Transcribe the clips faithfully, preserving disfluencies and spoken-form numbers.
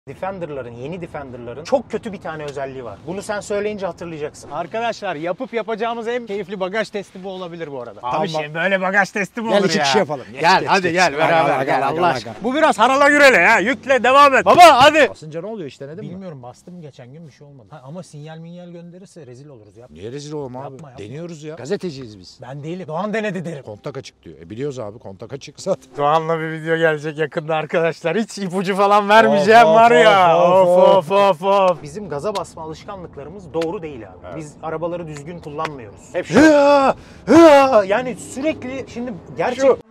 Defender'ların, yeni Defender'ların çok kötü bir tane özelliği var. Bunu sen söyleyince hatırlayacaksın. Arkadaşlar yapıp yapacağımız en keyifli bagaj testi bu olabilir bu arada. Abi Tamam. şey böyle bagaj testi mi Gel olur iki ya? kişi yapalım. Geç, Gel geç, hadi geç. gel beraber Gel, gel, gel, Allah gel, aşkına. gel. Bu biraz harala gürele ya. Yükle devam et. Baba hadi. Basınca ne oluyor işte, denedin mi? Bilmiyorum, bastım geçen gün bir şey olmadı. Ha, ama sinyal minyal gönderirse rezil oluruz ya. Niye rezil olalım abi? Yapma, yapma. Deniyoruz ya. Gazeteciyiz biz. Ben değilim. Doğan denedi derim. Kontak açık diyor. E biliyoruz abi, kontak açık zaten. Doğan'la bir video gelecek yakında arkadaşlar. Hiç ipucu falan vermeyeceğim Of, var of, ya. of, Of of of of. Bizim gaza basma alışkanlıklarımız doğru değil abi. Evet. Biz arabaları düzgün kullanmıyoruz. Hep şu. Hıa, hıa. Yani sürekli şimdi gerçek... Şu.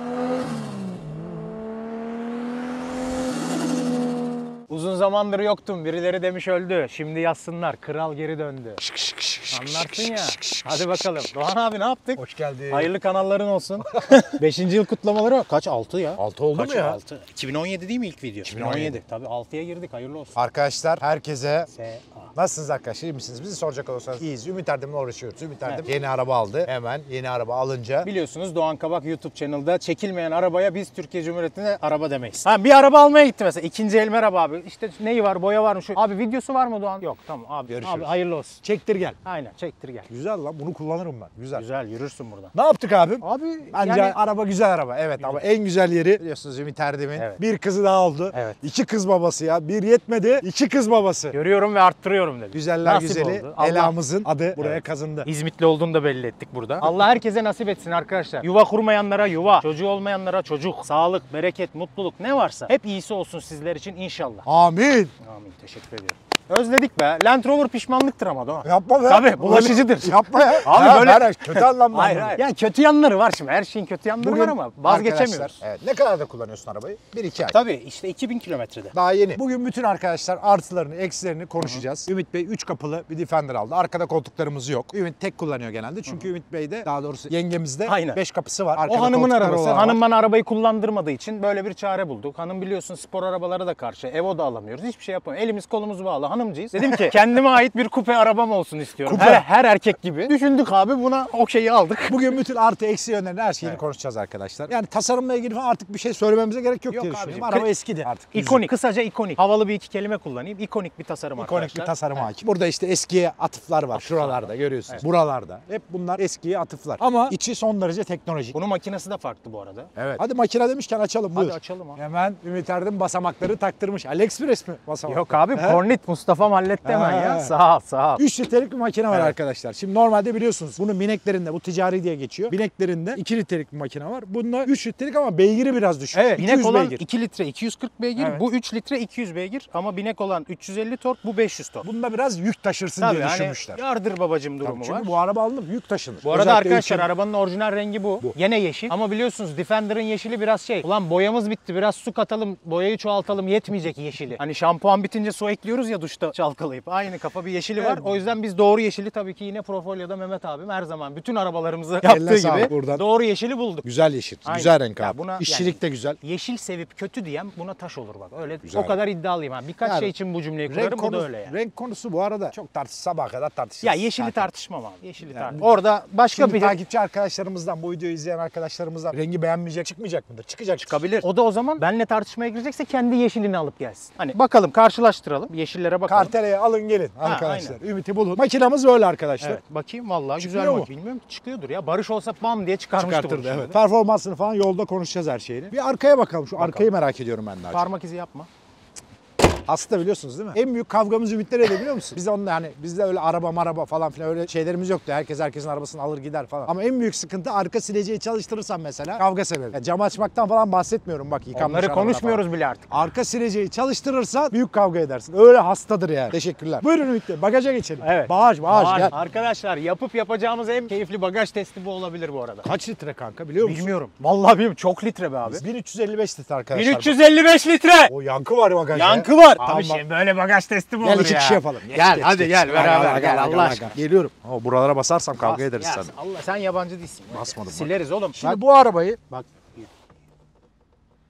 Uzun zamandır yoktum. Birileri demiş öldü. Şimdi yazsınlar. Kral geri döndü. Anlarsın ya. Hadi bakalım. Doğan abi ne yaptık? Hoş geldin. Hayırlı kanalların olsun. beşinci yıl kutlamaları kaç? altı ya. altı oldu Kaç mu ya? altı? iki bin on yedi değil mi ilk video? iki bin on yedi. Tabii altıya girdik. Hayırlı olsun. Arkadaşlar herkese S A. nasılsınız arkadaşlar, iyi misiniz? Bizi soracak olursanız iyiyiz. Ümit Erdem'le uğraşıyoruz. Ümit Erdem yeni araba aldı. Hemen yeni araba alınca Biliyorsunuz Doğan Kabak YouTube channel'da çekilmeyen arabaya biz Türkiye Cumhuriyeti'nde araba demeyiz. Ha, bir araba almaya gitti mesela. İkinci el merhaba abi. İşte neyi var? Boya var mı? Şu. Abi videosu var mı Doğan? Yok, tamam abi. Görüşürüz. Abi hayırlı olsun. çektir gel. Aynen, çektir gel. Güzel lan, bunu kullanırım ben. Güzel. Güzel, yürürsün buradan. Ne yaptık abim? Abi Bence yani araba güzel araba. Evet ama en güzel yeri biliyorsunuz Ümit Erdem'in. Evet. Bir kızı daha oldu. Evet. İki kız babası ya. Bir yetmedi, iki kız babası. görüyorum ve arttırıyorum dedi. Güzeller Nasip güzeli oldu. Allah- Ela'mızın adı buraya Evet. kazındı. İzmitli olduğunu da belli ettik burada. Allah herkese nasip etsin arkadaşlar. Yuva kurmayanlara yuva, çocuğu olmayanlara çocuk, sağlık, bereket, mutluluk ne varsa hep iyisi olsun sizler için inşallah. Amin. Amin. Teşekkür ediyorum. Özledik be. Land Rover pişmanlıktır ama Doğan. Yapma be. Tabii, bulaşıcıdır. Yapma ya. Abi Ha, böyle- ben- kötü anlamda. Hayır anladım. hayır. Yani kötü yanları var şimdi. Her şeyin kötü yanları var ama vazgeçemiyoruz. arkadaşlar, Evet. Ne kadar da kullanıyorsun arabayı? bir iki ay. Tabii işte iki bin kilometrede. Daha yeni. Bugün bütün arkadaşlar artılarını, eksilerini konuşacağız. Ümit Bey üç kapılı bir Defender aldı. Arkada koltuklarımız yok. Ümit tek kullanıyor genelde. Çünkü Ümit Bey'de, daha doğrusu yengemizde Aynen. beş kapısı var. Arkada O hanımın koltukları arabası. olan var. Hanım bana arabayı kullandırmadığı için böyle bir çare bulduk. Hanım biliyorsun spor arabalara da karşı. Evo da alamıyoruz. Hiçbir şey yapamıyoruz. Elimiz kolumuz bağlı. Hanımcıyız. Dedim ki kendime ait bir kupe arabam olsun istiyorum. Kupe. Her, her erkek gibi. Düşündük abi, buna o şeyi aldık. Bugün bütün artı eksi yönlerini, her şeyini Evet. konuşacağız arkadaşlar. Yani tasarımla ilgili falan artık bir şey söylememize gerek yok, Yok diye abicim. düşünüyorum. Araba Kı- eskidi artık. İkonik. Kısaca ikonik. Havalı bir iki kelime kullanayım. İkonik bir tasarım İkonik arkadaşlar. bir tasarım hakim. Burada işte eskiye atıflar var. Şuralarda görüyorsunuz. Evet. Buralarda. Hep bunlar eskiye atıflar. Ama içi son derece teknolojik. Bunun makinesi de farklı bu arada. Evet. Hadi makine demişken açalım. Buyur. Hadi açalım ha. Hemen Ümit Erdem basamakları taktırmış. AliExpress mi basamak? Yok abi, He? Kornit Mustafa'm halletti hemen Ha. ya. Sağ ol, sağ ol. üç litrelik bir makine var Evet. arkadaşlar. Şimdi normalde biliyorsunuz bunun bineklerinde, bu ticari diye geçiyor. Bineklerinde iki litrelik bir makine var. Bunda üç litrelik ama beygiri biraz düşük. Evet, iki yüz binek olan beygir. iki litre iki yüz kırk beygir, Evet. bu üç litre iki yüz beygir ama binek olan üç yüz elli tork, bu beş yüz tork. Bunda biraz yük taşırsın Tabii diye hani düşünmüşler. yardır babacım Tabii durumu çünkü var. bu araba alınıp yük taşınır. Bu arada Özellikle arkadaşlar ülkenin- arabanın orijinal rengi bu. Bu. Gene yeşil ama biliyorsunuz Defender'ın yeşili biraz şey. Ulan boyamız bitti, biraz su katalım, boyayı çoğaltalım, yetmeyecek yeşili. Hani şampuan bitince su ekliyoruz ya duşta çalkalayıp. Aynı kafa bir yeşili var. Evet. O yüzden biz doğru yeşili tabii ki yine Profolio'da Mehmet abim her zaman bütün arabalarımızı Eline yaptığı sağlık gibi buradan. doğru yeşili bulduk. Güzel yeşil. Aynen. Güzel renk Ya abi. buna İşçilik yani- de güzel. Yeşil sevip kötü diyen buna taş olur bak. Öyle Güzel. o kadar iddialıyım ha. Birkaç Yani şey için bu cümleyi Renk kurarım, bu da konusu, öyle yani. renk konusu bu arada çok tartış sabaha kadar tartışırız. Ya yeşili Zaten. tartışmam abi. Yeşili Yani tartışmam. Orada başka Şimdi bir takipçi arkadaşlarımızdan, bu videoyu izleyen arkadaşlarımızdan rengi beğenmeyecek, çıkmayacak mıdır? Çıkacak. çıkabilir. O da o zaman benle tartışmaya girecekse kendi yeşilini alıp gelsin. Hani bakalım, karşılaştıralım. Yeşillere bakalım. Karteleye alın gelin Ha, arkadaşlar. Ümit'i bulun. Makinamız böyle arkadaşlar. Evet, bakayım vallahi Çıkıyor güzel mu? bak. Bilmiyorum ki, çıkıyordur ya. Barış olsa bam diye çıkarmıştı bunu Çıkartırdı şimdi. evet. Performansını falan yolda konuşacağız her şeyini. Bir arkaya bakalım. Şu arkayı merak ediyorum ben daha çok. Parmak izi yapma. Aslında biliyorsunuz değil mi? En büyük kavgamız Ümit'le de biliyor musun? Biz onunla hani bizde öyle araba maraba falan filan öyle şeylerimiz yoktu. Herkes herkesin arabasını alır gider falan. Ama en büyük sıkıntı arka sileceği çalıştırırsan mesela kavga sebebi. Ya cam açmaktan falan bahsetmiyorum bak, yıkanmış Onları arabada konuşmuyoruz falan. bile artık. Arka sileceği çalıştırırsan büyük kavga edersin. Öyle hastadır yani. Teşekkürler. Buyurun Ümit Bey, bagaja geçelim. Evet. Bağış bağış Var. gel. Arkadaşlar yapıp yapacağımız en keyifli bagaj testi bu olabilir bu arada. Kaç litre kanka biliyor musun? Bilmiyorum. Vallahi bilmiyorum. Çok litre be abi. bin üç yüz elli beş litre arkadaşlar. bin üç yüz elli beş litre. O yankı var bagajda. Yankı var. Tamam. Abi şey böyle bagaj testi mi Gel olur iki ya? kişi yapalım. Geç, Gel geç, hadi geç. gel beraber gel, Allah aşkına. Geliyorum. Ama buralara basarsam kavga Bas- ederiz ya seninle. Allah, sen yabancı değilsin. Basmadım bak. Sileriz oğlum. Şimdi Bak, bu arabayı bak.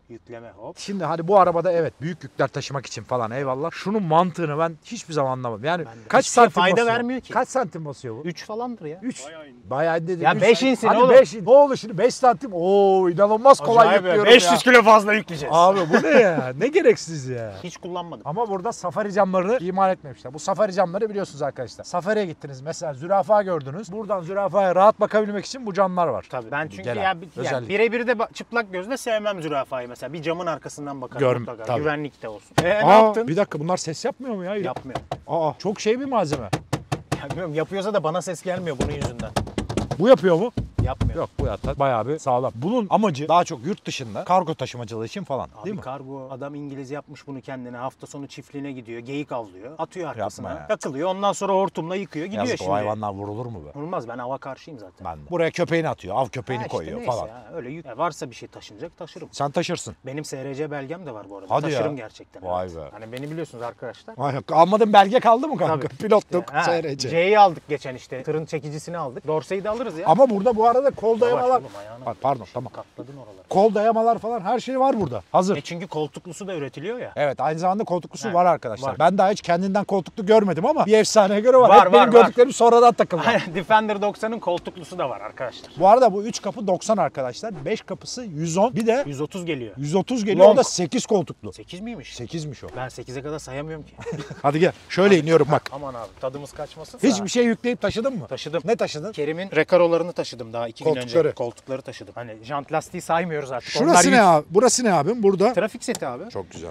Yükleme hop. Şimdi hani bu arabada evet büyük yükler taşımak için falan eyvallah. Şunun mantığını ben hiçbir zaman anlamadım. Yani Ben de. kaç Hiçbir santim fayda basıyor? vermiyor ki. Kaç santim basıyor bu? üç falandır ya. üç. Bayağı dedi. Ya beş insin Hadi oğlum. beş in. Ne oldu şimdi? beş santim. Oo inanılmaz kolay Acayip ya, yüklüyorum beş yüz ya. kilo fazla yükleyeceğiz. Abi bu ne ya? Ne gereksiz ya. Hiç kullanmadım. Ama burada safari camlarını imal etmemişler. Bu safari camları biliyorsunuz arkadaşlar. Safari'ye gittiniz mesela zürafa gördünüz. Buradan zürafaya rahat bakabilmek için bu camlar var. Tabii. Ben çünkü Genel, ya, bir- yani özellikle. birebir de ba- çıplak gözle sevmem zürafayı mesela. Bir camın arkasından bakarım Görm- mutlaka. tabii. Güvenlikte olsun. E ne Aa, yaptın? bir dakika bunlar ses yapmıyor mu ya? Yapmıyor. Aa çok şey bir malzeme. Ya bilmiyorum, yapıyorsa da bana ses gelmiyor bunun yüzünden. Bu yapıyor mu? Yapmıyor. Yok bu yatak bayağı bir sağlam. Bunun amacı daha çok yurt dışında kargo taşımacılığı için falan Abi değil mi? kargo adam İngiliz yapmış bunu kendine. Hafta sonu çiftliğine gidiyor. Geyik avlıyor. Atıyor arkasına. ya. Takılıyor. Ondan sonra hortumla yıkıyor. Gidiyor Yazık şimdi. o hayvanlar vurulur mu be? Olmaz, ben ava karşıyım zaten. Ben de. Buraya köpeğini atıyor, av köpeğini Ha işte koyuyor neyse falan. ya, öyle yük. Ya varsa bir şey taşınacak taşırım. Sen taşırsın. Benim S R C belgem de var bu arada. Hadi ya. Taşırım gerçekten. Vay evet. be. Hani beni biliyorsunuz arkadaşlar. Vay yok. Almadığın belge kaldı mı kanka? Tabii. Pilotluk, Ha, S R C. C'yi aldık geçen işte. Tırın çekicisini aldık. Dorseyi de alırız ya. Ama burada bu arada kol Yavaş dayamalar. oğlum, ayağına Pa- Pardon tamam. katladın oraları. Kol dayamalar falan her şey var burada. Hazır. E çünkü koltuklusu da üretiliyor ya. Evet aynı zamanda koltuklusu Ha, var arkadaşlar. var. Ben daha hiç kendinden koltuklu görmedim ama bir efsaneye göre var. Var, Hep benim var, var. gördüklerim sonradan takıldı. Defender doksanın koltuklusu da var arkadaşlar. Bu arada bu üç kapı doksan arkadaşlar. beş kapısı yüz on. Bir de yüz otuz geliyor. yüz otuz geliyor. O Long. da sekiz koltuklu. sekiz miymiş? sekizmiş o. Ben sekize kadar sayamıyorum ki. Hadi gel. Şöyle iniyorum bak. Aman abi tadımız kaçmasın. Hiçbir şey yükleyip taşıdın mı? Taşıdım. Ne taşıdın? Kerim'in rekarolarını taşıdım daha iki gün Koltukları. önce. Koltukları taşıdım. Hani jant lastiği saymıyoruz artık. Şurası Onlar ne yük. abi? Burası ne abim? Burada. Trafik seti abi. Çok güzel.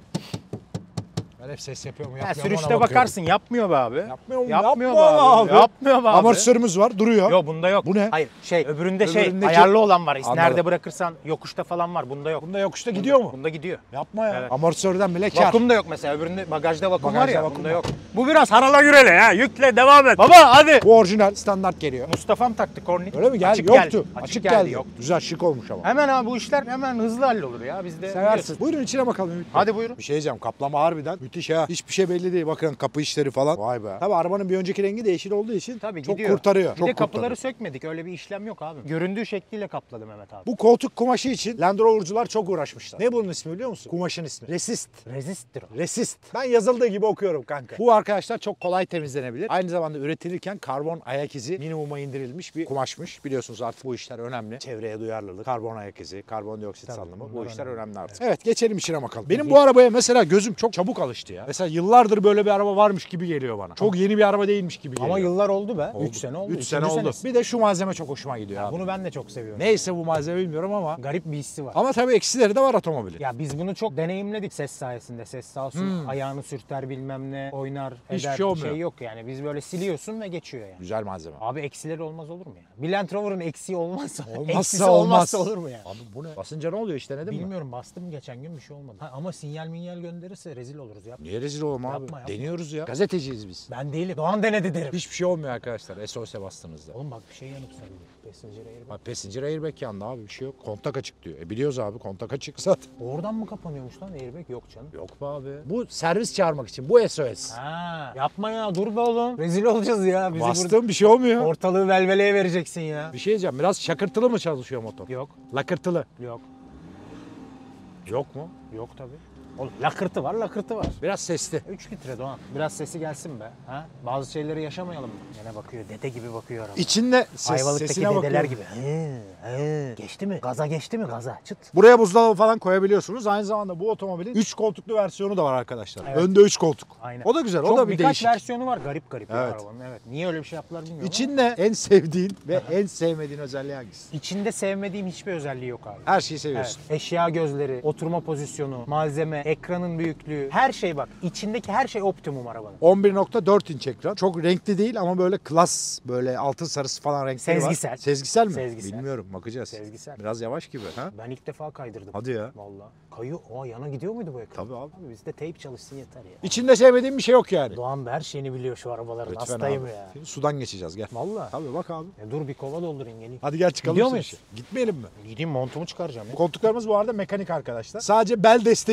Ben hep ses yapıyorum. Ha, yapmıyorum, ona sürüşte bakıyorum. bakarsın yapmıyor be abi. Yapmıyor mu? Yapmıyor Yapma be abi. abi. Yapmıyor be abi. Amortisörümüz var. Duruyor. Yok bunda yok. Bu ne? Hayır şey öbüründe şey Öbüründeki- ayarlı olan var. Anladım. Nerede bırakırsan yokuşta falan var. Bunda yok. Bunda yokuşta gidiyor mu? Bunda gidiyor. Yapma ya. Evet. Amortisörden bile kar. Vakum da yok mesela. Öbüründe bagajda vakum var Bagajda ya. vakum Bunda var. yok. Bu biraz harala gürele ha. Yükle devam et. Baba hadi. Bu orijinal standart geliyor. Mustafa'm taktı kornik. Öyle mi? Gel, Açık yoktu. geldi. Açık, geldi. Yok. Güzel şık olmuş ama. Hemen abi bu işler hemen hızlı hallolur ya. Biz de Seversin. biliyorsun. Buyurun içine bakalım Ümit Bey. Hadi buyurun. Bir şey diyeceğim. Kaplama harbiden müthiş ha. Hiçbir şey belli değil. Bakın kapı işleri falan. Vay be. Tabii arabanın bir önceki rengi de yeşil olduğu için Tabii çok gidiyor. kurtarıyor. Bir çok de kapıları kurtarıyor. sökmedik. Öyle bir işlem yok abi. Göründüğü şekliyle kapladı Mehmet abi. Bu koltuk kumaşı için Land Rover'cular çok uğraşmışlar. Ne bunun ismi biliyor musun? Kumaşın ismi. Resist. Rezisttir o. Resist. Ben yazıldığı gibi okuyorum kanka. Bu arkadaşlar çok kolay temizlenebilir. Aynı zamanda üretilirken karbon ayak izi minimuma indirilmiş bir kumaşmış. Biliyorsunuz artık bu işler önemli. Çevreye duyarlılık, karbon ayak izi, karbondioksit salınımı bu bunlar işler önemli. önemli artık. Evet geçelim içine bakalım. Benim bu arabaya mesela gözüm çok çabuk alıştı ya. Mesela yıllardır böyle bir araba varmış gibi geliyor bana. Çok yeni bir araba değilmiş gibi geliyor. Ama yıllar oldu be. Oldu. üç sene oldu. üç Üçüncü sene oldu. senesi. Bir de şu malzeme çok hoşuma gidiyor abi. Bunu ben de çok seviyorum. Neyse bu malzeme bilmiyorum ama. Garip bir hissi var. Ama tabii eksileri de var otomobilin. Ya biz bunu çok deneyimledik ses sayesinde. Ses sağ olsun ayağını sürter bilmem ne oynar Hiçbir eder şey olmuyor. yok yani. Biz böyle siliyorsun ve geçiyor yani. Güzel malzeme. Abi eksileri olmaz olur mu ya? Bir Land Rover'ın eksiği olmazsa, Olmazsa eksisi olmaz. olmazsa olur mu ya? Abi bu ne? Basınca ne oluyor işte ne değil mi? Bilmiyorum bastım geçen gün bir şey olmadı. Ha, ama sinyal minyal gönderirse rezil oluruz ya. Niye rezil olalım abi? Yapma, yapma. Deniyoruz ya. Gazeteciyiz biz. Ben değilim. Doğan denedi derim. Hiçbir şey olmuyor arkadaşlar S O S'e bastığınızda. Oğlum bak bir şey yanıp söndü. Passenger airbag. Bak passenger airbag yandı abi bir şey yok. Kontak açık diyor. E biliyoruz abi kontak açık zaten. Oradan mı kapanıyormuş lan airbag? Yok canım. Yok be abi. Bu servis çağırmak için bu S O S. Ha, yapma ya dur be oğlum. Rezil olacağız ya. Bizi burada Bastım bir şey olmuyor. ortalığı velveleye vereceksin ya. Bir şey diyeceğim biraz şakırtılı mı çalışıyor motor? Yok. Lakırtılı. Yok. Yok mu? Yok tabii. Oğlum lakırtı var lakırtı var. Biraz sesli. üç litre Doğan. Biraz sesi gelsin be. Ha? Bazı şeyleri yaşamayalım mı? Yine bakıyor. Dede gibi bakıyor araba. İçinde ses, Ayvalık'taki sesine dedeler bakıyorum. gibi. Hı, hı. Geçti mi? Gaza geçti mi? Gaza. Çıt. Buraya buzdolabı falan koyabiliyorsunuz. Aynı zamanda bu otomobilin üç koltuklu versiyonu da var arkadaşlar. Evet. Önde üç koltuk. Aynen. O da güzel. Çok o da bir birkaç değişik. versiyonu var garip garip ya Evet. arabanın. Evet. Niye öyle bir şey yaptılar bilmiyorum ama. İçinde en sevdiğin ve en sevmediğin özelliği hangisi? İçinde sevmediğim hiçbir özelliği yok abi. Her şeyi Evet. seviyorsun. Eşya gözleri, oturma pozisyonu, malzeme, ekranın büyüklüğü, her şey bak. İçindeki her şey optimum arabanın. on bir nokta dört inç ekran. Çok renkli değil ama böyle klas, böyle altın sarısı falan renkleri Sezgisel. var. Sezgisel mi? Sezgisel. Bilmiyorum, bakacağız. Sezgisel. Biraz yavaş gibi. Ha? Ben ilk defa kaydırdım. Hadi ya. Vallahi. Kayıyor. Oha yana gidiyor muydu bu ekran? Tabii abi. Bizde teyp çalışsın yeter ya. İçinde sevmediğim bir şey yok yani. Doğan da her şeyini biliyor şu arabaların. Lütfen Hastayım abi. ya. Şimdi sudan geçeceğiz gel. Vallahi. Tabii bak abi. Ya dur bir kova doldurayım geleyim. Hadi gel çıkalım. Gidiyor sürüşe. Gitmeyelim mi? Gideyim montumu çıkaracağım ya. Koltuklarımız bu arada mekanik arkadaşlar. Sadece bel desteği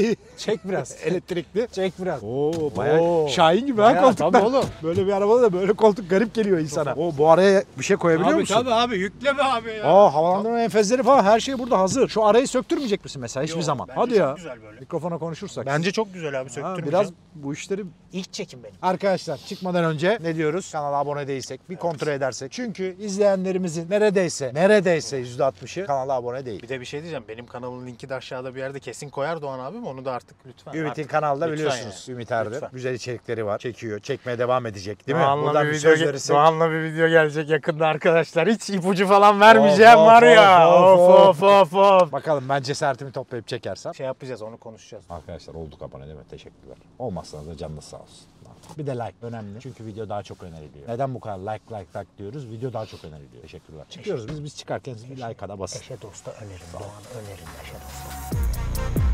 Çek biraz. Elektrikli. Çek biraz. Oo bayağı Oo. Şahin gibi ha Bayağı, koltuklar. tabii oğlum. Böyle bir arabada da böyle koltuk garip geliyor insana. O bu araya bir şey koyabiliyor Abi musun? tabii abi yükleme abi ya. Aa havalandırma enfezleri falan her şey burada hazır. Şu arayı söktürmeyecek misin mesela hiçbir Yok, zaman? bence Hadi çok ya. güzel böyle. Mikrofona konuşursak. Bence çok güzel abi Ha, söktürmeyeceğim. biraz bu işleri İlk çekim benim. arkadaşlar çıkmadan önce ne diyoruz? Kanala abone değilsek bir kontrol edersek. Çünkü izleyenlerimizin neredeyse neredeyse yüzde altmışı kanala abone değil. Bir de bir şey diyeceğim. Benim kanalın linki de aşağıda bir yerde kesin koyar Doğan abim. Onu da artık lütfen. Ümit'in artık. kanalda Lütfen biliyorsunuz. yani. Ümit Erdir. Lütfen. Güzel içerikleri var. Çekiyor. Çekmeye devam edecek değil mi? Doğan'la Buradan bir, bir video söz ge- verirsek. Doğan'la bir video gelecek yakında arkadaşlar. Hiç ipucu falan vermeyeceğim Of, var of, ya. of, Of of. of of of. Bakalım ben cesaretimi toplayıp çekersem. Şey yapacağız onu konuşacağız. Arkadaşlar olduk abone değil mi? Teşekkürler. Olmazsanız da canınız sağ olsun. Bir de like önemli. Çünkü video daha çok öneriliyor. Neden bu kadar like like like diyoruz? Video daha çok öneriliyor. Teşekkürler. Çıkıyoruz biz biz çıkarken siz bir like'a da basın. Eşe dosta önerim. Doğan önerim eşe dosta.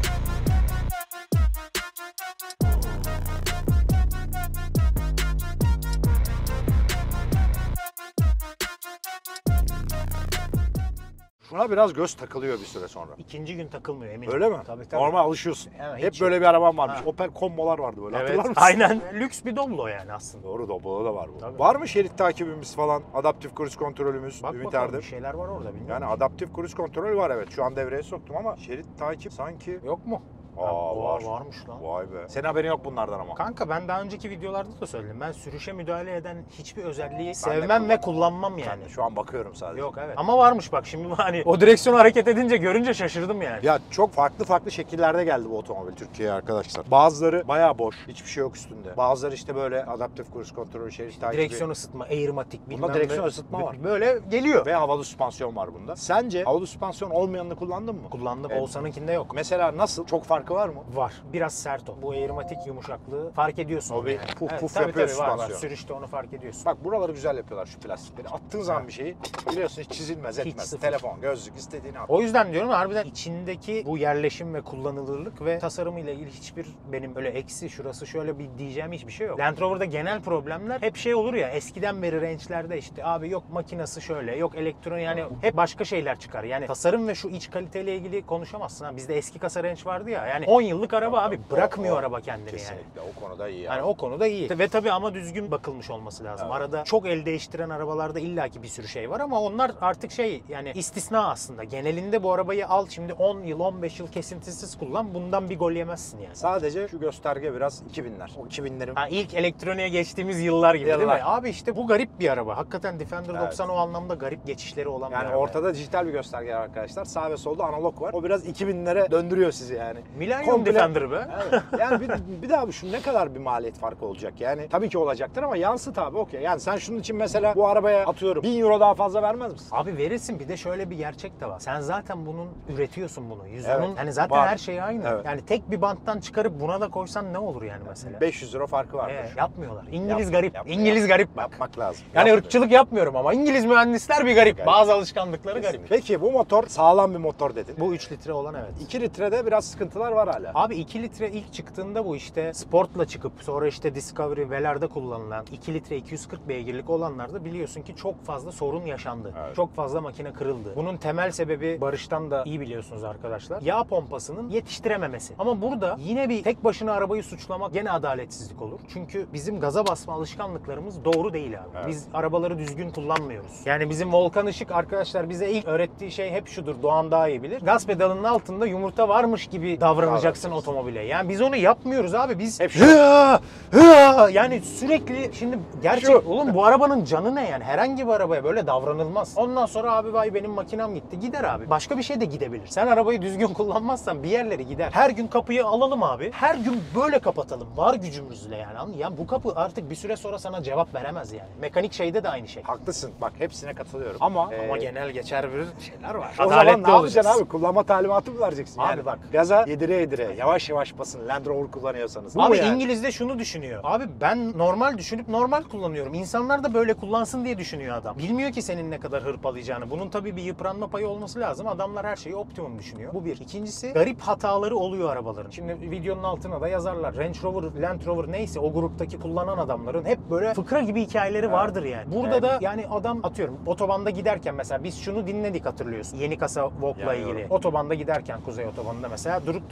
Şuna biraz göz takılıyor bir süre sonra. İkinci gün takılmıyor eminim. Öyle mi? Tabii tabii. Normal alışıyorsun. Evet, Hep hiç böyle bir arabam varmış. Ha. Opel Combo'lar vardı böyle. Evet Hatırlar mısın? aynen. Lüks bir Doblo yani aslında. Doğru Doblo'da da var bu. Tabii. Var mı şerit takibimiz falan? Adaptif kruz kontrolümüz. Bak Ümit bakalım Erdir. bir şeyler var orada bilmiyorum. Yani adaptif kruz kontrol var evet. Şu an devreye soktum ama şerit takip sanki... Yok mu? Aa, Oha, var. varmış lan. Vay be. Senin haberin yok bunlardan ama. Kanka ben daha önceki videolarda da söyledim. Ben sürüşe müdahale eden hiçbir özelliği Ben de sevmem ve kullanmam yani. Şu an bakıyorum sadece. Yok evet. Ama varmış bak şimdi hani o direksiyonu hareket edince görünce şaşırdım yani. Ya çok farklı farklı şekillerde geldi bu otomobil Türkiye'ye arkadaşlar. Bazıları bayağı boş. Hiçbir şey yok üstünde. Bazıları işte böyle adaptif kruz kontrolü, şerit takibi. Direksiyon ısıtma, airmatik bilmem Bunda direksiyon ne. ısıtma var. Böyle geliyor. Ve havalı süspansiyon var bunda. Sence havalı süspansiyon olmayanını kullandın mı? Kullandım. Evet. Oğuzhan'ınkinde yok. Mesela nasıl? Çok farkı var mı? Var. Biraz sert o. Bu airmatik yumuşaklığı fark ediyorsun. O bir yani. puf puf tabii, yapıyor tabii, var, var. süspansiyon. Sürüşte onu fark ediyorsun. Bak buraları güzel yapıyorlar şu plastikleri. Attığın zaman bir şeyi biliyorsun hiç çizilmez Hiç etmez. sıfır. Telefon, gözlük istediğini at. O yüzden diyorum harbiden içindeki bu yerleşim ve kullanılırlık ve tasarımıyla ilgili hiçbir benim öyle eksi şurası şöyle bir diyeceğim hiçbir şey yok. Land Rover'da genel problemler hep şey olur ya eskiden beri range'lerde işte abi yok makinası şöyle yok elektronik yani hep başka şeyler çıkar. Yani tasarım ve şu iç kaliteyle ilgili konuşamazsın ha. Bizde eski kasa range vardı ya yani on yıllık araba abi bırakmıyor O- o- araba kendini yani. Kesinlikle o konuda iyi Yani yani. o konuda iyi. Ve tabii ama düzgün bakılmış olması lazım. Evet. Arada çok el değiştiren arabalarda illaki bir sürü şey var ama onlar artık şey yani istisna aslında. Genelinde bu arabayı al şimdi on yıl on beş yıl kesintisiz kullan bundan bir gol yemezsin yani. Sadece şu gösterge biraz iki binler. O iki binlerin Ha, ilk elektroniğe geçtiğimiz yıllar gibi değil Yıllar. mi? Abi işte bu garip bir araba. Hakikaten Defender Evet. doksan o anlamda garip geçişleri olan bir yani araba. ortada dijital bir gösterge var arkadaşlar. Sağ ve solda analog var. O biraz iki binlere döndürüyor sizi yani. Millennium Komple- Defender be. Evet. Yani bir, bir daha şu ne kadar bir maliyet farkı olacak yani. Tabii ki olacaktır ama yansıt abi okey. Yani sen şunun için mesela bu arabaya atıyorum bin euro daha fazla vermez misin? Abi verirsin bir de şöyle bir gerçek de var. Sen zaten bunun üretiyorsun bunu. Yüz Evet, onun yani zaten var. her şey aynı. Evet. Yani tek bir banttan çıkarıp buna da koysan ne olur yani mesela? beş yüz euro farkı var. Ee, yapmıyorlar. İngiliz Yap- garip. yap- İngiliz yap- garip bak. Yapmak lazım. Yani Yapmıyor. ırkçılık yapmıyorum ama İngiliz mühendisler bir garip. Garip. Bazı alışkanlıkları garip. Peki bu motor sağlam bir motor dedin. Bu üç litre olan evet. iki litrede biraz sıkıntılar var hala. Abi iki litre ilk çıktığında bu işte Sport'la çıkıp sonra işte Discovery Velar'da kullanılan iki litre iki yüz kırk beygirlik olanlarda biliyorsun ki çok fazla sorun yaşandı. Evet. Çok fazla makine kırıldı. Bunun temel sebebi Barış'tan da iyi biliyorsunuz arkadaşlar. Yağ pompasının yetiştirememesi. Ama burada yine bir tek başına arabayı suçlamak gene adaletsizlik olur. Çünkü bizim gaza basma alışkanlıklarımız doğru değil abi. Evet. Biz arabaları düzgün kullanmıyoruz. Yani bizim Volkan Işık arkadaşlar bize ilk öğrettiği şey hep şudur. Doğan daha iyi bilir. Gaz pedalının altında yumurta varmış gibi davranacaksın Davranacaksın. otomobile. Yani biz onu yapmıyoruz abi. Biz Hep şu. Hıa! Hıa! yani sürekli şimdi gerçek Şu. oğlum bu arabanın canı ne yani? Herhangi bir arabaya böyle davranılmaz. Ondan sonra abi vay benim makinem gitti. Gider abi. Başka bir şey de gidebilir. Sen arabayı düzgün kullanmazsan bir yerlere gider. Her gün kapıyı alalım abi. Her gün böyle kapatalım. Var gücümüzle yani. Anladın mı? Yani bu kapı artık bir süre sonra sana cevap veremez yani. Mekanik şeyde de aynı şey. Haklısın. Bak hepsine katılıyorum. Ama Ama e, genel geçer bir şeyler var. o zaman Adaletli ne olacağız. yapacaksın abi? Kullanma talimatı mı vereceksin? Abi yani bak. gaza yedire yedire yavaş yavaş basın Land Rover kullanıyorsanız. Bu Abi mu yani? İngiliz de şunu düşünüyor. Abi ben normal düşünüp normal kullanıyorum. İnsanlar da böyle kullansın diye düşünüyor adam. Bilmiyor ki senin ne kadar hırpalayacağını. Bunun tabii bir yıpranma payı olması lazım. Adamlar her şeyi optimum düşünüyor. Bu bir. İkincisi garip hataları oluyor arabaların. Şimdi videonun altına da yazarlar. Range Rover, Land Rover neyse o gruptaki kullanan adamların hep böyle fıkra gibi hikayeleri vardır yani. Burada Evet. da yani adam atıyorum otobanda giderken mesela biz şunu dinledik hatırlıyorsun. Yeni kasa Vogue'la Yani ilgili. evet. Otobanda giderken Kuzey Otobanı'nda mesela durup dururken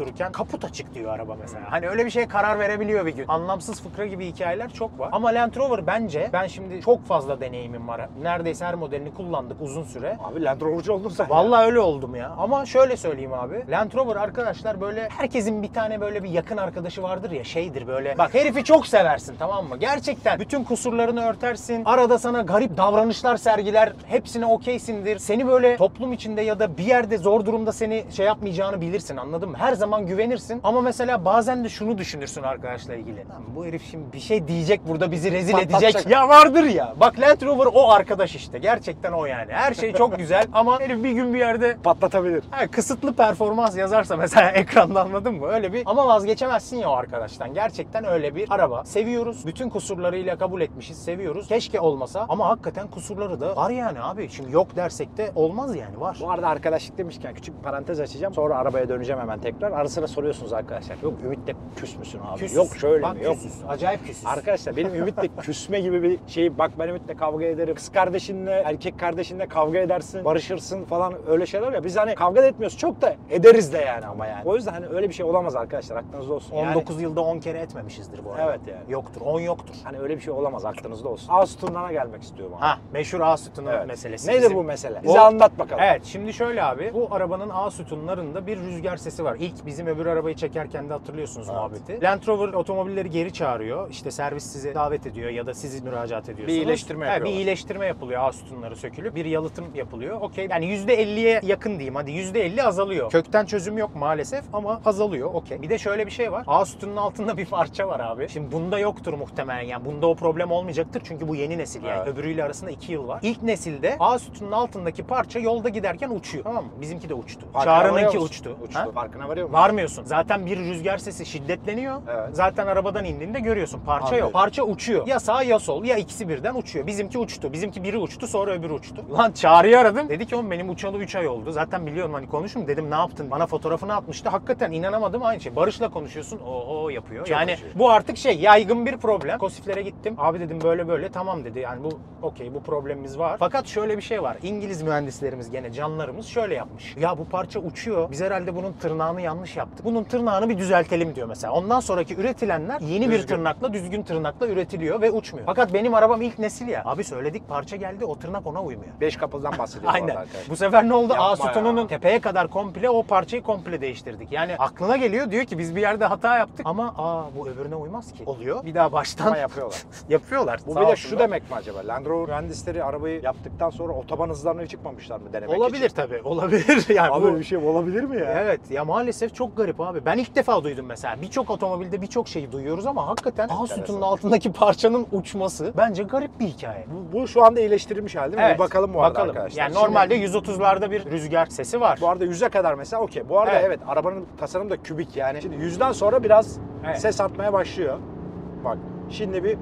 dururken kaput açık diyor araba mesela. Hani öyle bir şeye karar verebiliyor bir gün. Anlamsız fıkra gibi hikayeler çok var. Ama Land Rover bence, ben şimdi çok fazla deneyimim var. Neredeyse her modelini kullandık uzun süre. Abi Land Rover'cı oldun sen. Vallahi öyle oldum ya. Ama şöyle söyleyeyim abi. Land Rover arkadaşlar böyle herkesin bir tane böyle bir yakın arkadaşı vardır ya, şeydir böyle. Bak herifi çok seversin, tamam mı? Gerçekten bütün kusurlarını örtersin. Arada sana garip davranışlar sergiler. Hepsine okeysindir. Seni böyle toplum içinde ya da bir yerde zor durumda seni şey yapmayacağını bilirsin, anladın mı? Her zaman güvenirsin. Ama mesela bazen de şunu düşünürsün arkadaşla ilgili. Lan bu herif şimdi bir şey diyecek burada, bizi rezil Patlatacak. edecek. Ya vardır ya. Bak Land Rover o arkadaş işte. Gerçekten o yani. Her şey çok güzel ama herif bir gün bir yerde Patlatabilir. ha, kısıtlı performans yazarsa mesela ekranda, anladın mı? Öyle bir, ama vazgeçemezsin ya o arkadaştan. Gerçekten öyle bir araba. Seviyoruz. Bütün kusurlarıyla kabul etmişiz. Seviyoruz. Keşke olmasa ama hakikaten kusurları da var yani abi. Şimdi yok dersek de olmaz yani, var. Bu arada arkadaşlık demişken küçük bir parantez açacağım. Sonra arabaya döneceğim hemen tekrar. Ara sıra soruyorsunuz arkadaşlar. Yok Ümit'le küs müsün abi? Küsüz. Yok şöyle Bak mi? Yok. küsüz. Acayip küsüz. Arkadaşlar benim Ümit'le küsme gibi bir şey, bak ben Ümit'le kavga ederim. Kız kardeşinle, erkek kardeşinle kavga edersin, barışırsın falan, öyle şeyler ya. Biz hani kavga da etmiyoruz çok da ederiz de yani ama yani. O yüzden hani öyle bir şey olamaz arkadaşlar, aklınızda olsun. on dokuz yani, yılda on kere etmemişizdir bu arada. Evet yani. Yoktur. on yoktur. Hani öyle bir şey olamaz, aklınızda olsun. A sütunlarına gelmek istiyorum abi. Ha, meşhur A sütunu Evet. meselesi. Nedir bizim. bu mesele? Bize O- anlat bakalım. Evet, şimdi şöyle abi, bu arabanın A sütunlarında bir rüzgar sesi var. İlk bizim öbür arabayı çekerken de hatırlıyorsunuz Evet. muhabbeti. Land Rover otomobilleri geri çağırıyor. İşte servis sizi davet ediyor ya da siz müracaat ediyorsunuz. Bir iyileştirme Evet, bir yapıyorlar. iyileştirme yapılıyor, A sütunları sökülüp bir yalıtım yapılıyor. Okey. Yani yüzde elliye yakın diyeyim. Hadi yüzde elli azalıyor. Kökten çözüm yok maalesef ama azalıyor. Okey. Bir de şöyle bir şey var. A sütunun altında bir parça var abi. Şimdi bunda yoktur muhtemelen. Yani bunda o problem olmayacaktır çünkü bu yeni nesil yani. Evet. Öbürüyle arasında iki yıl var. İlk nesilde A sütunun altındaki parça yolda giderken uçuyor. Tamam mı? Bizimki de uçtu. Farkına varıyor Çağrı'nınki musun? uçtu. Uçtu. Ha? Farkına varıyor musun? Varmıyorsun. Zaten bir rüzgar sesi şiddetleniyor. Evet. Zaten arabadan indiğinde görüyorsun. Parça Anladım. yok. Parça uçuyor. Ya sağ ya sol ya ikisi birden uçuyor. Bizimki uçtu. Bizimki biri uçtu, sonra öbürü uçtu. Lan Çağrı'yı aradım. Dedi ki oğlum benim uçalı üç ay oldu. Zaten biliyorum hani konuşum. Dedim ne yaptın? Bana fotoğrafını atmıştı. Hakikaten inanamadım, aynı şey. Barış'la konuşuyorsun. O o yapıyor. Çok yani acıyor. bu artık şey, yaygın bir problem. Kosiflere gittim. Abi dedim böyle böyle, tamam dedi. Yani bu okey, bu problemimiz var. Fakat şöyle bir şey var. İngiliz mühendislerimiz, gene canlarımız şöyle yapmış. Ya bu parça uçuyor. Biz herhalde bunun tırnağını yanlış yaptık. Bunun tırnağını bir düzeltelim diyor mesela. Ondan sonraki üretilenler yeni bir Düzgün. tırnakla, düzgün tırnakla üretiliyor ve uçmuyor. Fakat benim arabam ilk nesil ya. Abi söyledik, parça geldi, o tırnak ona uymuyor. Beş kapıdan bahsediyor bu Aynen. arada arkadaşlar. Bu sefer ne oldu? Yapma A sütununun ya. tepeye kadar komple o parçayı komple değiştirdik. Yani aklına geliyor, diyor ki biz bir yerde hata yaptık ama aa bu öbürüne uymaz ki. Oluyor. Bir daha baştan Ama yapıyorlar. yapıyorlar. Bu Sağ bir de şu olsunlar. demek mi acaba? Land Rover mühendisleri arabayı yaptıktan sonra otoban hızlarına çıkmamışlar mı denemek Olabilir için? tabii. Olabilir. Yani Abi bu- öyle bir şey olabilir mi ya? Evet ya, maalesef çok garip abi. Ben ilk defa duydum mesela. Birçok otomobilde birçok şeyi duyuyoruz ama hakikaten A sütunun altındaki parçanın uçması bence garip bir hikaye. Bu, bu şu anda iyileştirilmiş hali değil mi? Evet, Bir bakalım bu arada bakalım. arkadaşlar. Yani Şimdi- normalde yüz otuzlarda bir rüzgar sesi var. Bu arada yüze kadar mesela okey. Bu arada Evet. evet. arabanın tasarımı da kübik yani. Şimdi yüzden sonra biraz Evet. ses artmaya başlıyor. Bak şimdi bir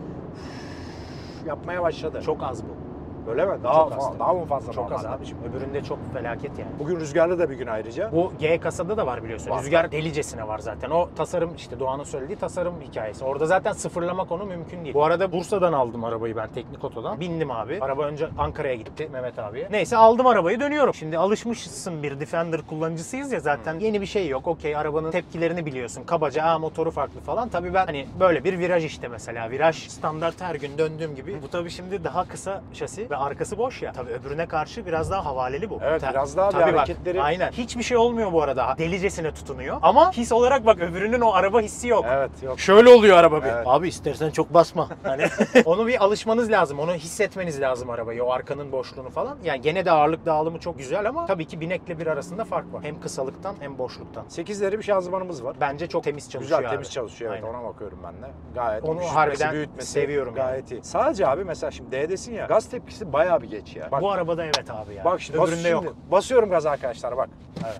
yapmaya başladı. Çok az bu. Öyle mi? Daha, Çok az fa- tabii. daha mı fazla Çok az normalde? abiciğim. Öbüründe çok felaket yani. Bugün rüzgarlı da bir gün ayrıca. Bu G kasada da var biliyorsun. Var. Rüzgar delicesine var zaten. O tasarım, işte Doğan'ın söylediği tasarım hikayesi. Orada zaten sıfırlamak onu mümkün değil. Bu arada Bursa'dan aldım arabayı ben, Teknik Oto'dan. Bindim abi. Araba önce Ankara'ya gitti Mehmet abiye. Neyse aldım arabayı, dönüyorum. Şimdi alışmışsın, bir Defender kullanıcısıyız ya zaten. Yeni bir şey yok. Okey, arabanın tepkilerini biliyorsun. Kabaca aa motoru farklı falan. Tabii ben hani böyle bir viraj işte mesela. Viraj standart her gün döndüğüm gibi. Bu tabii şimdi daha kısa şasi ve arkası boş ya. Tabii öbürüne karşı biraz daha havaleli bu. Evet, Ta- biraz daha bir tabii bak, hareketleri- aynen. Hiçbir şey olmuyor bu arada. Delicesine tutunuyor. Ama his olarak bak, öbürünün o araba hissi yok. Evet yok. Şöyle oluyor araba bir. Evet. Abi istersen çok basma. Hani onu bir alışmanız lazım. Onu hissetmeniz lazım arabayı. O arkanın boşluğunu falan. Yani gene de ağırlık dağılımı çok güzel ama tabii ki binekle bir arasında fark var. Hem kısalıktan hem boşluktan. sekizleri bir şanzımanımız var. Bence çok temiz çalışıyor Güzel, abi. temiz çalışıyor. Evet, Aynen. ona bakıyorum ben de. Gayet Onu üşütmesi, harbiden büyütmesi seviyorum yani. gayet iyi. Sadece abi mesela şimdi D'desin ya, gaz tepkisi bayağı bir geç ya. Bak, Bu arabada evet abi ya. bak şimdi, bas, Öbüründe şimdi yok. basıyorum gaza arkadaşlar bak.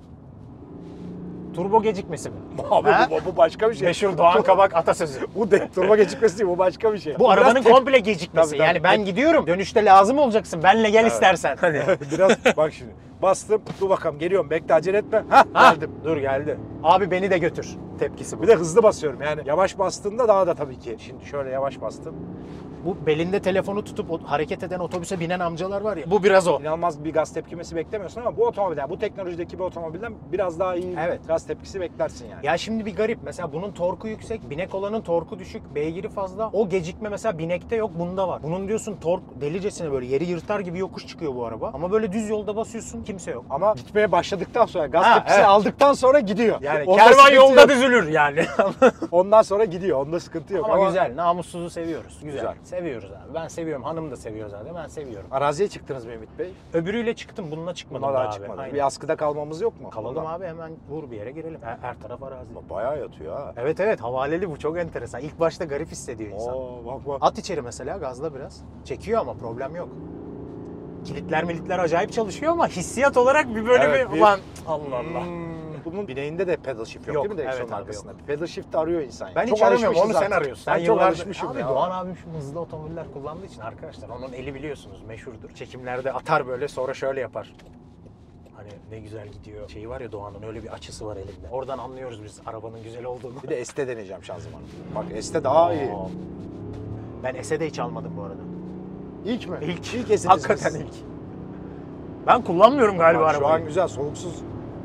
Turbo gecikmesi mi? Abi Ha? bu, bu başka bir şey. Meşhur Doğan Kabak atasözü. Bu de, turbo gecikmesi değil, bu başka bir şey. Bu biraz arabanın tep- komple gecikmesi. Tabii, tabii. Yani ben gidiyorum. Dönüşte lazım olacaksın. Benle gel Evet. istersen. Hani. biraz bak şimdi. Bastım. Dur bakalım geliyorum. Bekle acele etme. Hah Ha, geldim. dur geldi. Abi beni de götür. Tepkisi bu. Bir de hızlı basıyorum yani. Yavaş bastığında daha da tabii ki. Şimdi şöyle yavaş bastım. Bu belinde telefonu tutup o- hareket eden otobüse binen amcalar var ya. Bu biraz o. İnanılmaz bir gaz tepkimesi beklemiyorsun ama bu otomobilden, bu teknolojideki bir otomobilden biraz daha iyi Evet. gaz tepkisi beklersin yani. Ya şimdi bir garip. Mesela bunun torku yüksek, binek olanın torku düşük, beygiri fazla. O gecikme mesela binekte yok, bunda var. Bunun diyorsun tork delicesine böyle yeri yırtar gibi yokuş çıkıyor bu araba. Ama böyle düz yolda basıyorsun, kimse yok. Ama gitmeye başladıktan sonra, gaz Ha, tepkisi evet. aldıktan sonra gidiyor. Yani O ker hayvan sıkıntı yolda yok. düzülür yani. Ondan sonra gidiyor. Onda sıkıntı yok. Ama, güzel, namussuzu seviyoruz. Güzel. Güzel. Seviyoruz abi. Ben seviyorum, hanım da seviyor zaten. Ben seviyorum. Araziye çıktınız mı Ümit Bey? Öbürüyle çıktım, bununla çıkmadım Bunlar daha daha abi. çıkmadı. Aynen. Bir askıda kalmamız yok mu? Kalalım Ondan. abi, hemen vur bir yere girelim. Her, her taraf arazi. Bayağı yatıyor ha. Evet evet, havaleli bu, çok enteresan. İlk başta garip hissediyor insan. Oo, bak bak. At içeri mesela, gazla biraz. Çekiyor ama problem yok. Kilitler militler acayip çalışıyor ama hissiyat olarak bir böyle Evet, bir... bir- Ulan Allah Allah. Hmm, bunun bineğinde de pedal shift yok, Yok, değil mi direksiyonun evet abi, arkasında? Pedal shift arıyor insan. Ben Çok hiç aramıyorum, alışmışız onu sen artık. arıyorsun. Ben Sen çok yıllardır- alışmışım abi, ya. Doğan abim şu hızlı otomobiller kullandığı için arkadaşlar, onun eli biliyorsunuz meşhurdur. Çekimlerde atar böyle, sonra şöyle yapar. Hani ne güzel gidiyor. Şeyi var ya Doğan'ın, öyle bir açısı var elinde. Oradan anlıyoruz biz arabanın güzel olduğunu. Bir de S T deneyeceğim şanzımanı. Bak S T daha iyi. Oo. Ben S'e de hiç almadım bu arada. İlk mi? İlk. İlk esiniz Hakikaten biz. ilk. Ben kullanmıyorum galiba Bak, şu arabayı. an güzel, soluksuz.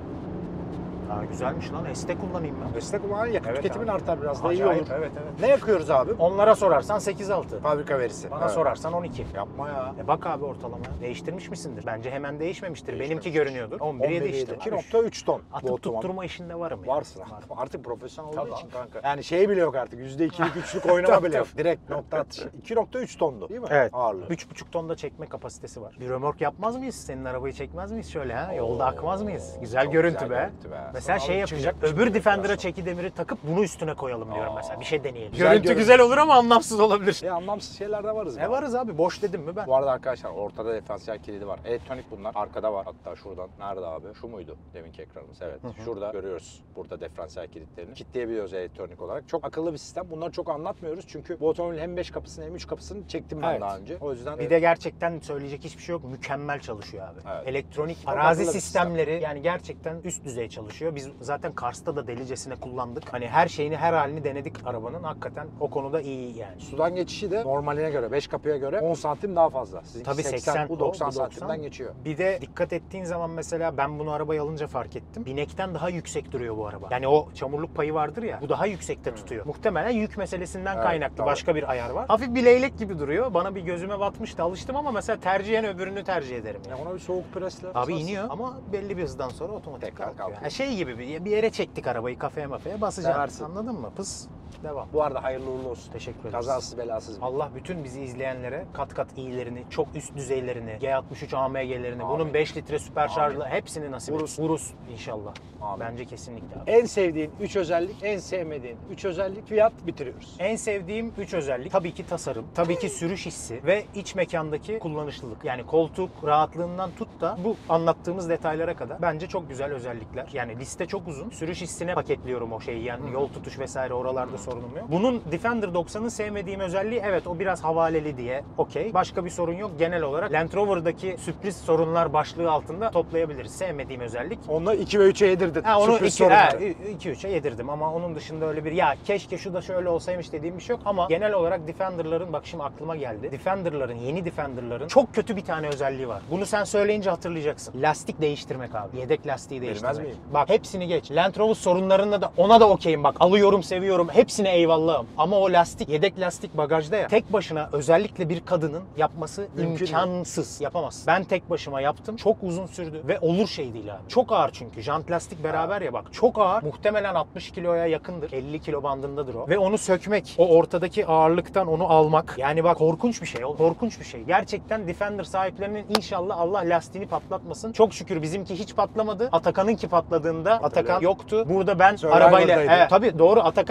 Ha, güzelmiş lan. S T kullanayım ben. S T kullanın yakıt Evet tüketimin abi. artar biraz da iyi Acayip, olur. evet evet. Ne yakıyoruz abi? Onlara sorarsan sekiz altı. Fabrika verisi. Bana Evet. sorarsan on iki. Yapma ya. E bak abi ortalama. Değiştirmiş misindir? Bence hemen değişmemiştir. Benimki Değişmemiştir. görünüyordur. on bir yedi işte. iki nokta üç ton bu Atıp otomobil. tutturma işinde varım ya. Varsın. Var. Artık profesyonel olduğu Tabii için abi. kanka. Yani şey bile yok artık. yüzde ikilik, üçlük oynama Tabii, bile yok. tabii. Direkt nokta atışı. iki nokta üç tondu değil mi? Evet. Ağırlığı. üç buçuk tonda çekme kapasitesi var. Bir römork yapmaz mıyız? Senin arabayı çekmez miyiz şöyle ha? Yolda Oo, akmaz mıyız? Güzel çok görüntü güzel be. görüntü be. Mesela Sonra şey alıp yapacak. çıkacakmış Öbür gibi Defender'a biraz çeki demiri takıp bunu üstüne koyalım diyorum Aa, mesela. Bir şey deneyelim. güzel Görüntü görüntü. güzel olur ama anlamsız olabilir. Ya anlamsız şeyler de varız. Ne be. varız abi? Boş dedim mi ben? Bu arada arkadaşlar ortada diferansiyel kilidi var. Elektronik bunlar. Arkada var. Hatta şuradan. Nerede abi? Şu muydu? Deminki ekranımız. Evet. hı. Şurada görüyoruz. Burada diferansiyel kilitlerini. Kilitleyebiliyoruz elektronik olarak. Çok akıllı bir sistem. Bunları çok anlatmıyoruz. Çünkü bu otomobilin hem beş kapısını hem üç kapısını çektim ben Evet. daha önce. O yüzden Bir de gerçekten söyleyecek hiçbir şey yok. Mükemmel çalışıyor abi. Evet. Elektronik Çok arazi akıllı bir sistemleri yani gerçekten üst düzey çalışıyor. Biz zaten Kars'ta da delicesine kullandık. Hani her şeyini, her halini denedik arabanın. Hakikaten o konuda iyi yani. sudan geçişi de normaline göre, beş kapıya göre on santim daha fazla. Sizinki Tabii seksen, bu o, doksan bu santimden doksan. geçiyor. Bir de dikkat ettiğin zaman mesela ben bunu arabaya alınca fark ettim. Binekten daha yüksek duruyor bu araba. Yani o çamurluk payı vardır ya, bu daha yüksekte tutuyor. Muhtemelen yük meselesinden Evet, kaynaklı tabii. başka bir ayar var. Hafif bir leylek gibi duruyor. Bana bir gözüme batmıştı, alıştım ama mesela tercihen öbürünü tercih ederim yani. Ya ona bir soğuk presle. Abi esas- iniyor ama belli bir hızdan sonra otomatik Tekrar kalkıyor. kalkıyor. Ha şey gibi bir, bir yere çektik arabayı, kafeye mafeye basacaksın. Seversin. Anladın mı? Pıs, devam. Bu arada hayırlı uğurlu olsun. Teşekkür ederiz. Kazasız belasız. Allah bütün bizi izleyenlere kat kat iyilerini, çok üst düzeylerini, G altmış üç A M G'lerini, Amin. bunun beş litre süper Amin. şarjlı hepsini nasip Vururuz. etsin. Vuruz inşallah. Amin. Bence kesinlikle abi. En sevdiğin üç özellik, en sevmediğin üç özellik, fiyat bitiriyoruz. En sevdiğim üç özellik tabii ki tasarım, tabii ki sürüş hissi ve iç mekandaki kullanışlılık. Yani koltuk rahatlığından tut da bu anlattığımız detaylara kadar bence çok güzel özellikler. Yani liste çok uzun. Sürüş hissine paketliyorum o şeyi. Yani yol tutuş vesaire oralarda sorunum yok. Bunun Defender doksanın sevmediğim özelliği evet o biraz havaleli diye okey. Başka bir sorun yok. Genel olarak Land Rover'daki sürpriz sorunlar başlığı altında toplayabiliriz. Sevmediğim özellik. Onu iki ve üçe yedirdin. Ha, onu Sürpriz iki, sorunları. iki üçe yedirdim ama onun dışında öyle bir ya keşke şu da şöyle olsaymış dediğim bir şey yok ama genel olarak Defender'ların bak şimdi aklıma geldi. Defender'ların, yeni Defender'ların çok kötü bir tane özelliği var. Bunu sen söyleyince hatırlayacaksın. Lastik değiştirmek abi. Yedek lastiği Bilmez değiştirmek. miyim? Bak hepsini geç. Land Rover sorunlarında da ona da okeyim bak. Alıyorum, seviyorum. Hepsine eyvallahım. Ama o lastik, yedek lastik bagajda ya. Tek başına özellikle bir kadının yapması Mümkün imkansız. Yapamaz. Ben tek başıma yaptım. Çok uzun sürdü ve olur şey değil abi. Çok ağır çünkü. Jant lastik beraber ya bak. Çok ağır. Muhtemelen altmış kiloya yakındır. elli kilo bandındadır o. Ve onu sökmek, o ortadaki ağırlıktan onu almak. Yani bak korkunç bir şey. o Korkunç bir şey. Gerçekten Defender sahiplerinin inşallah Allah lastiğini patlatmasın. Çok şükür bizimki hiç patlamadı. Atakan'ınki patladığında Atakan yoktu. Burada ben Survivor'daydı. arabayla... Evet, tabii doğru. Atakan Survivor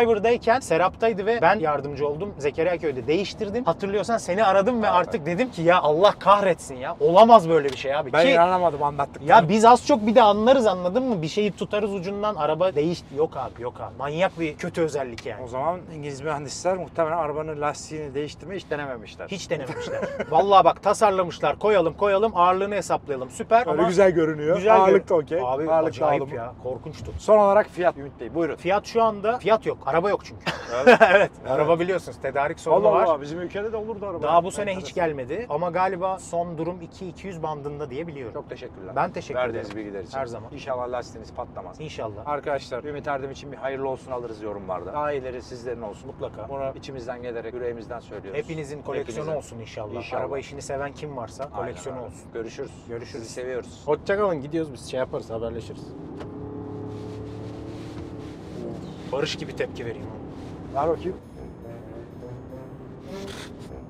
Survivor'dayken Serap'taydı ve ben yardımcı oldum. Zekeriya Köy'de değiştirdim. Hatırlıyorsan seni aradım ve artık dedim ki ya Allah kahretsin ya. Olamaz böyle bir şey abi. Ben Ki, inanamadım anlattık. ya biz az çok bir de anlarız, anladın mı? Bir şeyi tutarız ucundan, araba değiş... Yok abi, yok abi. Manyak bir kötü özellik yani. O zaman İngiliz mühendisler muhtemelen arabanın lastiğini değiştirmeyi hiç denememişler. Hiç denememişler. Vallahi bak tasarlamışlar. Koyalım koyalım ağırlığını hesaplayalım. Süper Öyle ama güzel görünüyor. güzel Ağırlık da gör- okey. Abi Ağırlık da acayip aldım. ya. Korkunçtu. Son olarak fiyat Ümit Bey buyurun. Fiyat şu anda fiyat yok. Araba yok çünkü. Evet. evet. Araba biliyorsunuz tedarik sorunu Allah var. Allah bizim ülkede de olurdu araba. Daha bu sene hiç Enteresan. gelmedi ama galiba son durum iki iki yüz bandında diye biliyorum. Çok teşekkürler. Ben teşekkür Verdiğiniz ederim. bilgiler için. Her zaman. İnşallah lastiğiniz patlamaz. İnşallah. Arkadaşlar Ümit Erdem için bir hayırlı olsun alırız yorumlarda. Daha iyileri sizlerin olsun. Mutlaka. Bunu içimizden gelerek, yüreğimizden söylüyoruz. Hepinizin koleksiyonu Hepinizin. olsun inşallah. İnşallah. Araba işini seven kim varsa Aynen koleksiyonu öyle. olsun. Görüşürüz. Görüşürüz. Sizi seviyoruz. Hoşçakalın, gidiyoruz biz, şey yaparız, haberleşiriz. Barış gibi tepki vereyim. Ver bakayım.